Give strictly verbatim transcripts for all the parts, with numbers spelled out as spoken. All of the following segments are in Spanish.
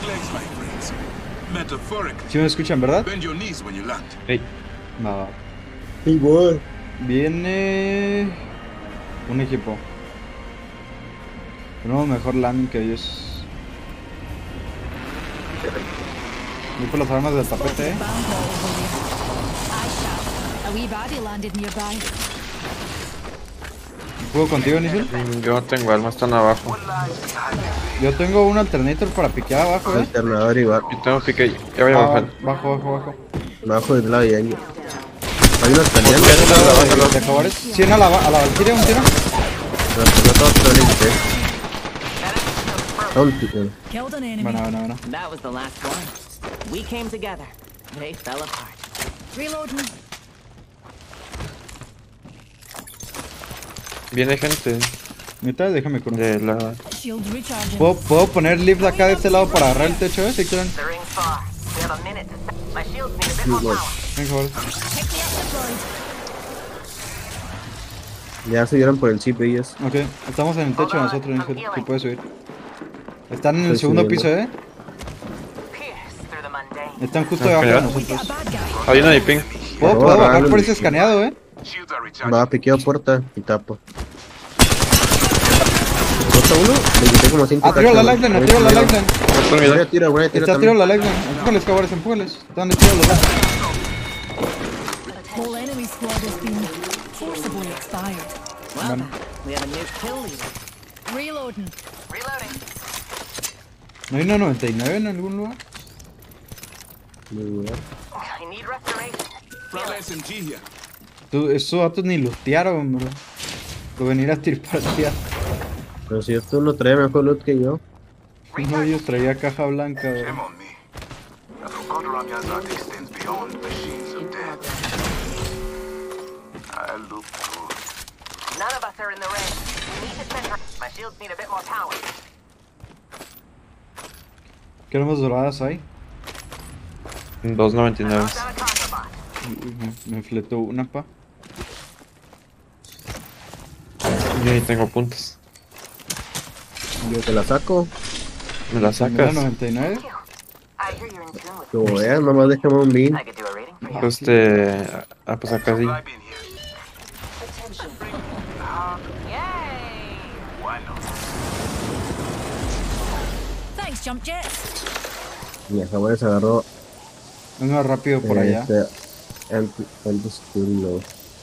¿Sí me escuchan, verdad? Hey. No. Igual. Viene un equipo. Tenemos mejor landing que ellos. Voy por las armas del tapete, eh. ¿Puedo contigo, Nizul? Yo no tengo armas, están abajo. Yo tengo un alternator para piquear abajo, eh. Alternador y bajo. Yo tengo pique, ya voy a Ah, bajar. bajo, bajo, bajo. Bajo del lado de Yaño. Hay unos Ya peleando. no la bajo, ¿De favores? ¿Sí, a la, a la Valkyria un tiro? Pero no todos son Son tipos. Killed an enemy. Bueno, bueno, bueno. That was the last one. We came together. They fell apart. Reloading. Viene gente Neta, déjame con de la... Shields recharging. ¿Puedo, ¿Puedo poner lift acá de este lado para agarrar el techo, eh? Si quieren. The ring's far. We have a minute. My shields need a bit more power. Venga, favor. Pick me up deployed. Ya subieron por el chip ellos. Ok, estamos en el techo nosotros, Nizul. Si puedes subir. Están en el Estoy segundo subiendo. piso, eh. Pierce through the mundane. Están justo Ah, debajo de ya. We got a nosotros. bad guy. Hay una de ping. ¿Puedo, Por puedo favor, bajar háganlo. por ese escaneado, eh? Va, piqueo puerta y tapo. ¿Costa uno? Le quité como cinco. Atiro la lifeline, atiro la lifeline. Voy a tirar, voy a tirar Está atiro también. la lifeline. Empújales, cabrones, empújales. Están tirados los dos. Whole enemy squad has been forcibly expired. Well, Bueno. we have a new kill leader. Reloading. Reloading. ¿No hay una noventa y nueve en algún lugar? Muy bien. I need restoration. Tú, esos datos ni lootearon, bro. Por venir a tirar partidas. Pero si esto no trae mejor loot que yo. No, yo traía caja blanca, bro. None of us are in the ring. We need to spend her. My shields need a bit more power. ¿Qué armas doradas hay? dos noventa y nueve. Knocked down a contraband. Me, me fletó una, pa. Yo ahí tengo puntos. Yo te la saco. ¿Me la ¿Una sacas? noventa y nueve? I hear you're in tune with Como veas, nomás déjame un bean. I could do a reading for you. Pues este... Ah, pues acá sí. Yay! Thanks, jump jets. Y el jaguar se agarró. Venga rápido por allá. Este, el, el destino.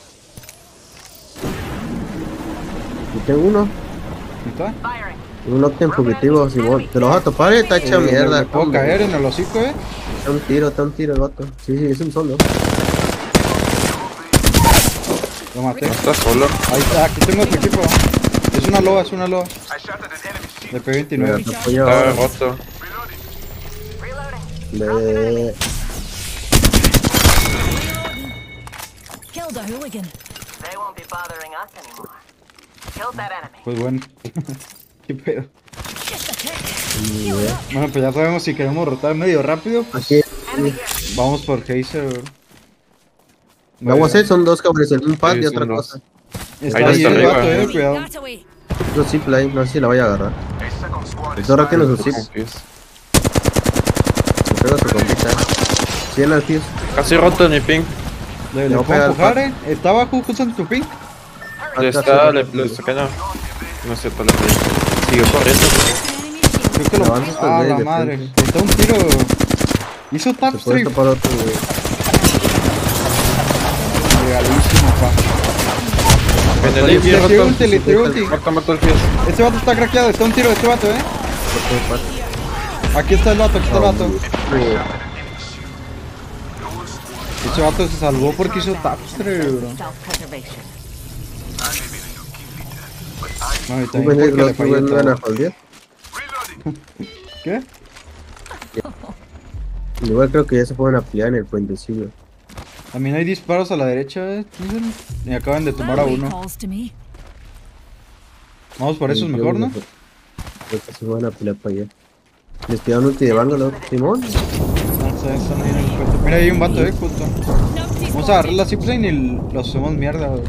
Y tengo uno. ¿Está? Firing. Un Octen fugitivo, Simón. Te lo vas a topar, eh, está hecha Eh, mierda. ¿Me puedo hombre. caer en el hocico, eh? Está un tiro, está un tiro el vato. Sí, sí, es un solo. Lo maté. Está solo. Ahí está, aquí tengo tu equipo. Es una loa, es una loa. De P Mira, veintinueve. te apoyo Está ahora. roto. Reloading. De... Killed a hooligan. They won't be bothering us anymore. Killed that enemy. Pues bueno. ¿Qué pedo? Just a tick. Heal up. Bueno, pues ya sabemos si queremos rotar medio rápido. Pues Aquí. Enemy here. vamos por Geyser, bro. Vamos a hacer, son dos cabrones, un pad Sí, y son otra dos. cosa. Está Ahí ahí está el arriba. vato, eh, Enemy, cuidado. that away. Otro zip line, no sé si la vaya a agarrar. El Zorra tiene su zip. Confías. Se pega su compita. Tiene el fuse. Casi roto mi ping. Le, Le le voy a puedo pegar empujar, al eh. Está abajo, justo en tu ping. Le Acá está... se- Le, le saca no. No es cierto, le pegué. Siguió corriendo. Enemy shield. Creo que lo Avanza estos Ah, güeyes la de madre. frente. Está un tiro. Hizo Se puede tapstream. topar otro, güey. Regalísimo, pa. En el Le A P tiré roto. ulti, le tiré ulti. Muerto, muerto el fies. Este vato está craqueado, está un tiro de este vato, eh. Otro pad. Aquí está el vato, aquí está el vato. Eh, Ese vato se salvó porque hizo tapstream, bro. Self-preservation. No, y ¿Tú también ves porque le los que falló van a todo. faldear? ¿Qué? Igual creo que ya se pueden ampliar en el puentecillo. También hay disparos a la derecha, eh. Y acaban de tomar a That way uno. calls to me. Vamos por eso es mejor, ¿no? Creo que se van a pelear para allá. Les tiraron ulti de Bangalore. Simón. No sé, están ahí en el puesto. Mira, hay un vato, eh, justo. Numpty Vamos a agarrar la zipline y lo hacemos mierda, bro.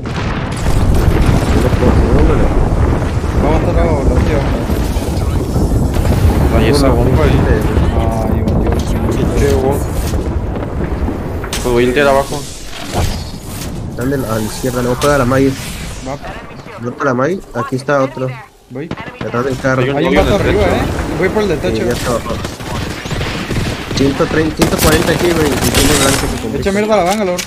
Va a matar a la última. Ahí esa bomba y... Ah, de wall. Pues voy a ir abajo. Están de la, a la izquierda, le voy a pegar a la May. Va, No para la May, aquí está otro. voy. Detrás del carro. Hay un- Hay un Obvio en vato el arriba, techo. eh. Voy por el de Sí, techo. ya está abajo. ciento treinta, ciento cuarenta aquí, güey. Y tiene blanco que convierte. Echa mierda a la Bangalore.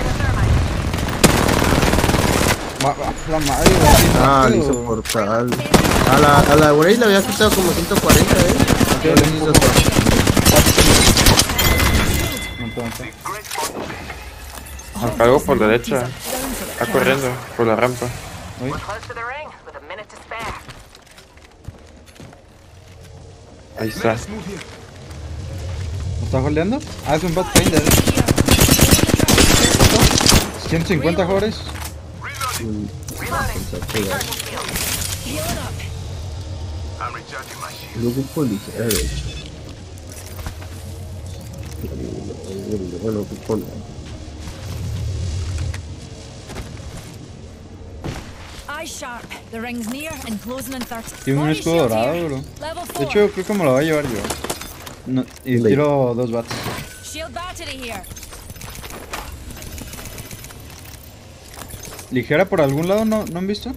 Va, va, la madre, güey. Ah, le rápido. hizo portal. A la, a la güey le había quitado como ciento cuarenta, eh. Ok, Ya le hizo empujo. todo. Monta, monta. Algo por derecha. Está corriendo por la rampa. Voy. We're close to the ring with a minute to spare. Ahí está. ¿Me está holdeando? Ah, es un bot painter. ciento cincuenta jóvenes. Mm, Luego policía, a ver. Bueno, con... Eye sharp. The ring's near and closing in thirty. Tiene un Body escudo shield dorado, here. bro. Level De four. hecho, creo que me lo voy a llevar yo. No, y Dale. tiro dos bats. Shield battery here. Ligera por algún lado, ¿no, ¿no han visto?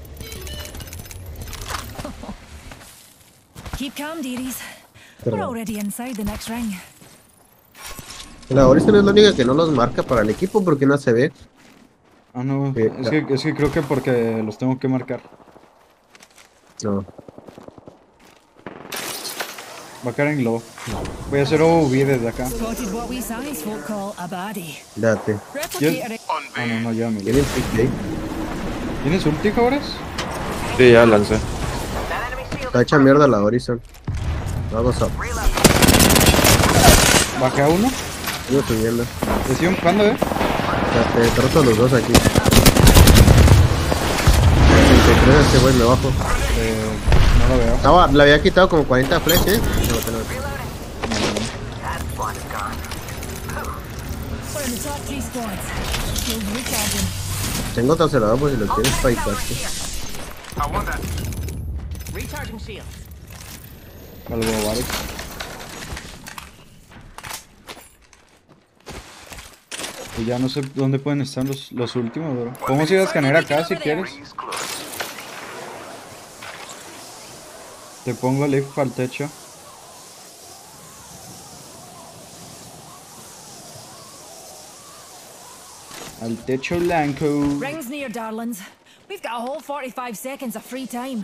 Keep calm, dearies. We're Perdón. already inside the next ring. La Orison es la única que no los marca para el equipo porque no se ve. Ah, no, Sí, es que, es que creo que porque los tengo que marcar. No. Va a caer en glow. Voy a hacer O V desde acá. Spotted what we science folk call a baddie. Date. Replicator it. Ah, no, no, ya me ¿Tienen pick day? ¿Tienes ulti, jóvenes? Sí, ya lancé. That enemy shield Está hecha mierda la Horizon. Vamos a. reload. Bajé a uno. Sigo subiendo. ¿Te siguen jugando, eh? Date, trato a los dos aquí. sesenta y tres este güey me bajo. Eh, no lo veo. Estaba, le había quitado como cuarenta flash, eh. No, no, no. That squad is gone. We're in the top three squads. Shield recharging. Tengo otro acelerador por si lo quieres para Ammo Itachi. here. Recharging shields. Algo, vale. Y ya no sé dónde pueden estar los, los últimos, bro. Podemos ir a escanear acá si quieres. Te pongo el lift para el techo. Al techo blanco. Ring's near, darlings. We've got a whole forty-five seconds of free time.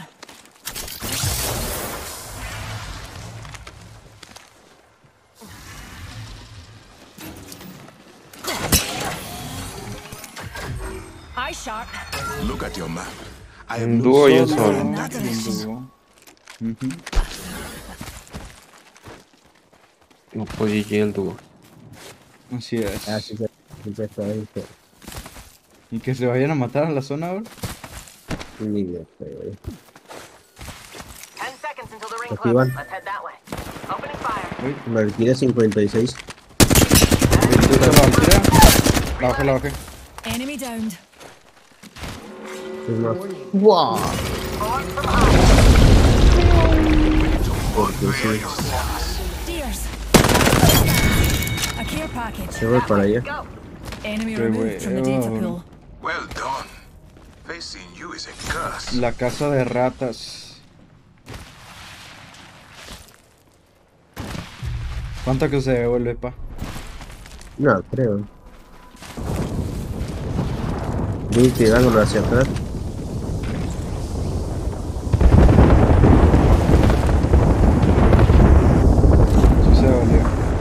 Eye sharp. Look at your map. I have Un no dúo y un Solo, solo. un dúo. Ujú. No podía ir el dúo. Así es. Ah, sí, sí, sí, sí, está ahí, pero Y que se vayan a matar a la zona ahora. ni idea, pero, güey. Ten seconds until the ring Aquí closes. van. Let's head that way. Opening fire. Me retiré cincuenta y seis. La Valkyria. La bajé, la bajé. Enemy downed. Es más. ¡Wow! Porque sí, Deers. A care package. se voy para allá. Go. Enemy Qué removed from the data bueno. pool. Well done. Facing you is a curse. La casa de ratas. ¿Cuánto que se devuelve, pa? No, creo. Vi tirándolo hacia atrás. Sí se devolvió.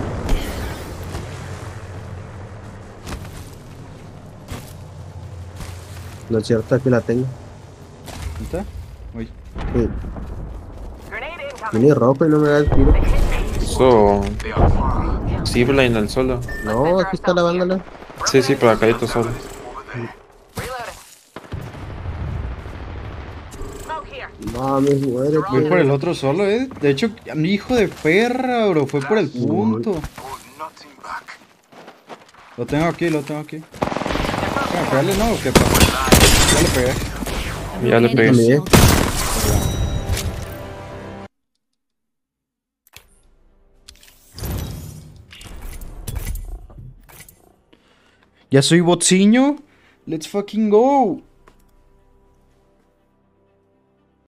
Lo cierto es que la tengo. ¿Está? Uy. Sí. Grenade incoming. Tiene ropa y no me da el tiro. They hit me. Eso. They are far. Sí, Blaine al solo. No, aquí está la bándala. Sí, sí, pero acá hay otro solo. Over there. Reloading. Smoke here. Mames, muere, Voy por el otro solo, eh. De hecho, mi hijo de perra, bro. Fue por el punto. Hold nothing back. Lo tengo aquí, lo tengo aquí. ¿Cómo pegarle, no? ¿O qué pasa? Ya le pegué. Ya le Enemy pegué. shield. Ya soy botciño. Let's fucking go.